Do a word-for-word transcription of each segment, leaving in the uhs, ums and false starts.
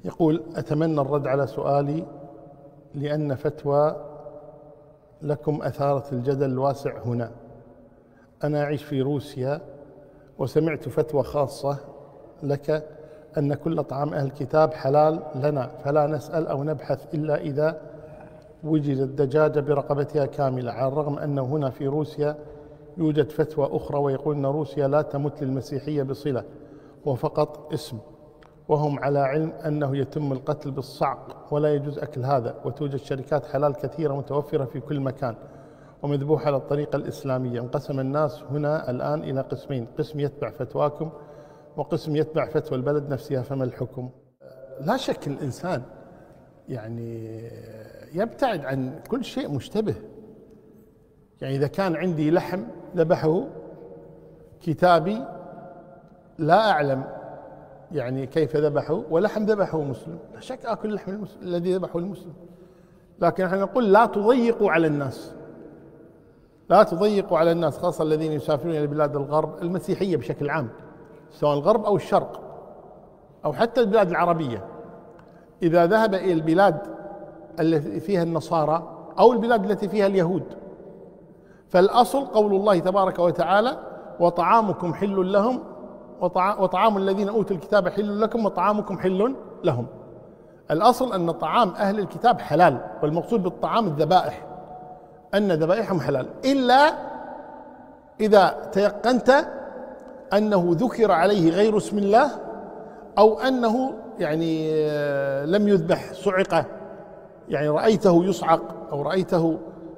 يقول: أتمنى الرد على سؤالي لأن فتوى لكم أثارت الجدل الواسع هنا. أنا أعيش في روسيا وسمعت فتوى خاصة لك أن كل طعام أهل الكتاب حلال لنا، فلا نسأل أو نبحث إلا إذا وجدت الدجاجة برقبتها كاملة، على الرغم أنه هنا في روسيا يوجد فتوى أخرى ويقول أن روسيا لا تمت للمسيحية بصلة وفقط اسم، وهم على علم أنه يتم القتل بالصعق ولا يجوز أكل هذا، وتوجد شركات حلال كثيرة متوفرة في كل مكان ومذبوحة على الطريقة الإسلامية. انقسم الناس هنا الآن إلى قسمين: قسم يتبع فتواكم وقسم يتبع فتوى البلد نفسها، فما الحكم؟ لا شك الإنسان يعني يبتعد عن كل شيء مشتبه. يعني إذا كان عندي لحم ذبحه كتابي لا أعلم يعني كيف ذبحه، ولحم ذبحه مسلم، لا شك آكل لحم المسلم الذي ذبحه المسلم، لكن نحن نقول لا تضيقوا على الناس، لا تضيقوا على الناس، خاصة الذين يسافرون إلى بلاد الغرب، المسيحية بشكل عام سواء الغرب أو الشرق أو حتى البلاد العربية. إذا ذهب إلى البلاد التي فيها النصارى أو البلاد التي فيها اليهود، فالأصل قول الله تبارك وتعالى: وطعامكم حل لهم وطعام الذين أوتوا الكتاب حل لكم وطعامكم حل لهم. الأصل أن طعام أهل الكتاب حلال، والمقصود بالطعام الذبائح، أن ذبائحهم حلال، إلا إذا تيقنت أنه ذكر عليه غير اسم الله، أو أنه يعني لم يذبح صعقة، يعني رأيته يصعق أو رأيته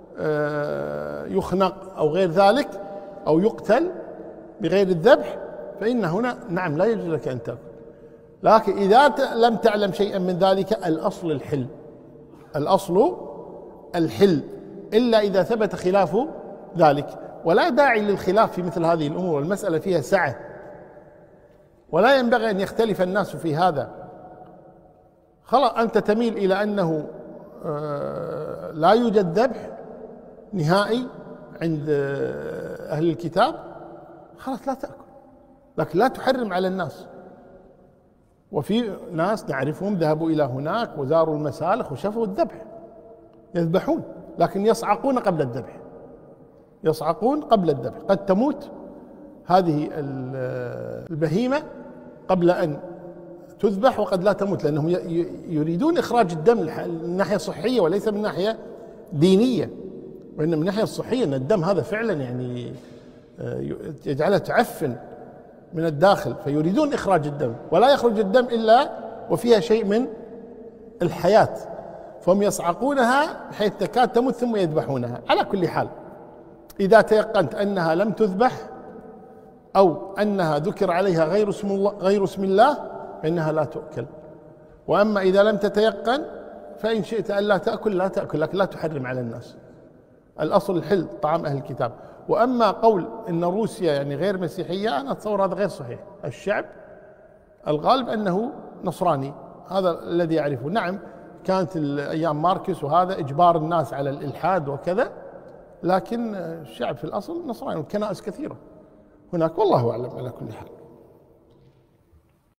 يخنق أو غير ذلك، أو يقتل بغير الذبح، فإن هنا نعم لا يجوز لك أن تأكل. لكن إذا لم تعلم شيئا من ذلك الأصل الحل، الأصل الحل، إلا إذا ثبت خلاف ذلك، ولا داعي للخلاف في مثل هذه الأمور، المسألة فيها سعة ولا ينبغي أن يختلف الناس في هذا. خلاص أنت تميل إلى أنه لا يوجد ذبح نهائي عند أهل الكتاب، خلاص لا تأكل، لكن لا تحرم على الناس. وفي ناس نعرفهم ذهبوا إلى هناك وزاروا المسالخ وشافوا الذبح، يذبحون لكن يصعقون قبل الذبح، يصعقون قبل الذبح. قد تموت هذه البهيمة قبل أن تذبح وقد لا تموت، لأنهم يريدون إخراج الدم من الناحية الصحية وليس من ناحية دينية، وإن من الناحية الصحية أن الدم هذا فعلا يعني يجعلها تعفن من الداخل، فيريدون إخراج الدم، ولا يخرج الدم إلا وفيها شيء من الحياة، فهم يصعقونها بحيث تكاد تموت ثم يذبحونها. على كل حال إذا تيقنت أنها لم تذبح أو أنها ذكر عليها غير اسم الله غير اسم الله فإنها لا تؤكل. وأما إذا لم تتيقن فإن شئت أن لا تأكل لا تأكل، لكن لا تحرم على الناس. الأصل الحل طعام أهل الكتاب. وأما قول إن روسيا يعني غير مسيحية، أنا أتصور هذا غير صحيح. الشعب الغالب أنه نصراني، هذا الذي أعرفه. نعم كانت أيام ماركس وهذا إجبار الناس على الإلحاد وكذا، لكن الشعب في الأصل نصراني، والكنائس كثيرة هناك، والله أعلم على كل حال.